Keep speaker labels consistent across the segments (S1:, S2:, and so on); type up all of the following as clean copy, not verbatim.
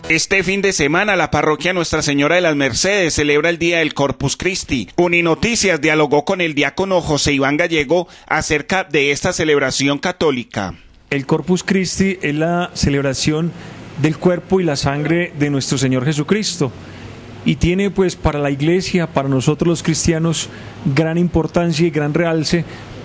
S1: Este fin de semana la parroquia Nuestra Señora de las Mercedes celebra el Día del Corpus Christi. Uninoticias dialogó con el diácono José Iván Gallego acerca de esta celebración católica.
S2: El Corpus Christi es la celebración del cuerpo y la sangre de nuestro Señor Jesucristo y tiene pues para la Iglesia, para nosotros los cristianos, gran importancia y gran realce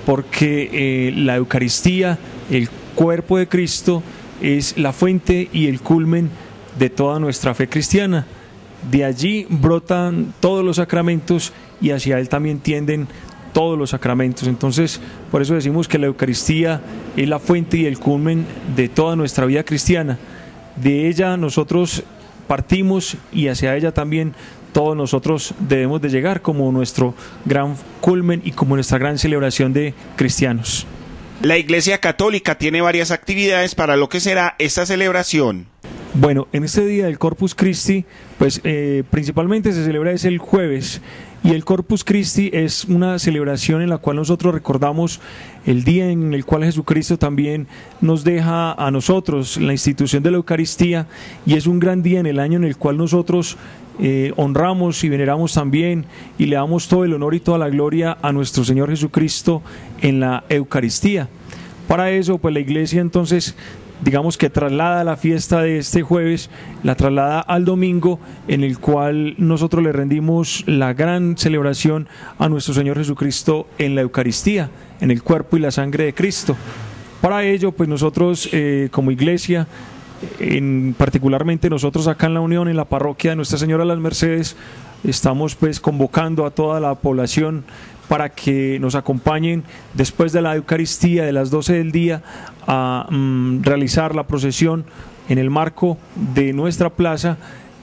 S2: porque la Eucaristía, el cuerpo de Cristo, es la fuente y el culmen de toda nuestra fe cristiana. De allí brotan todos los sacramentos y hacia Él también tienden todos los sacramentos. Entonces, por eso decimos que la Eucaristía es la fuente y el culmen de toda nuestra vida cristiana. De ella nosotros partimos y hacia ella también todos nosotros debemos de llegar como nuestro gran culmen y como nuestra gran celebración de cristianos.
S1: La Iglesia Católica tiene varias actividades para lo que será esta celebración.
S2: Bueno, en este día del Corpus Christi, pues principalmente se celebra el jueves, y el Corpus Christi es una celebración en la cual nosotros recordamos el día en el cual Jesucristo también nos deja a nosotros la institución de la Eucaristía, y es un gran día en el año en el cual nosotros honramos y veneramos también y le damos todo el honor y toda la gloria a nuestro Señor Jesucristo en la Eucaristía. Para eso, pues la Iglesia entonces, digamos que traslada la fiesta de este jueves, la traslada al domingo, en el cual nosotros le rendimos la gran celebración a nuestro Señor Jesucristo en la Eucaristía, en el cuerpo y la sangre de Cristo. Para ello, pues nosotros como Iglesia, particularmente nosotros acá en la Unión, en la parroquia de Nuestra Señora de las Mercedes, estamos pues convocando a toda la población para que nos acompañen después de la Eucaristía de las 12 del día a realizar la procesión en el marco de nuestra plaza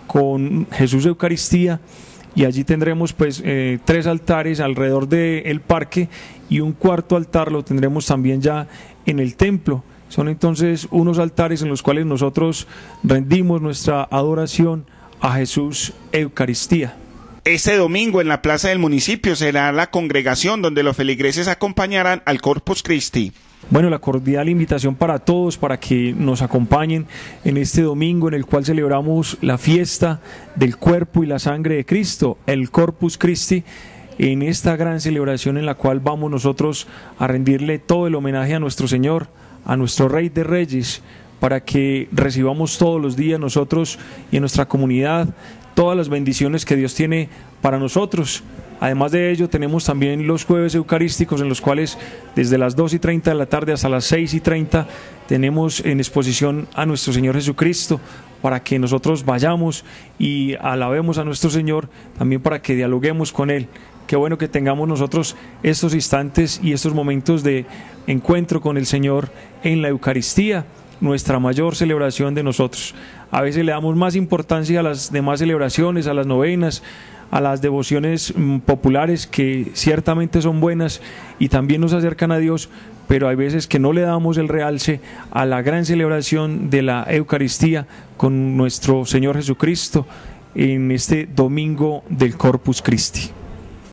S2: con Jesús Eucaristía, y allí tendremos pues 3 altares alrededor del parque y un cuarto altar lo tendremos también ya en el templo. Son entonces unos altares en los cuales nosotros rendimos nuestra adoración a Jesús Eucaristía.
S1: Este domingo en la plaza del municipio será la congregación donde los feligreses acompañarán al Corpus Christi.
S2: Bueno, la cordial invitación para todos para que nos acompañen en este domingo en el cual celebramos la fiesta del cuerpo y la sangre de Cristo, el Corpus Christi, en esta gran celebración en la cual vamos nosotros a rendirle todo el homenaje a nuestro Señor, a nuestro Rey de Reyes, para que recibamos todos los días nosotros y en nuestra comunidad todas las bendiciones que Dios tiene para nosotros. Además de ello, tenemos también los jueves eucarísticos en los cuales desde las 2:30 de la tarde hasta las 6:30 tenemos en exposición a nuestro Señor Jesucristo, para que nosotros vayamos y alabemos a nuestro Señor, también para que dialoguemos con Él. Qué bueno que tengamos nosotros estos instantes y estos momentos de encuentro con el Señor en la Eucaristía, nuestra mayor celebración de nosotros. A veces le damos más importancia a las demás celebraciones, a las novenas, a las devociones populares, que ciertamente son buenas y también nos acercan a Dios, pero hay veces que no le damos el realce a la gran celebración de la Eucaristía con nuestro Señor Jesucristo en este domingo del Corpus Christi.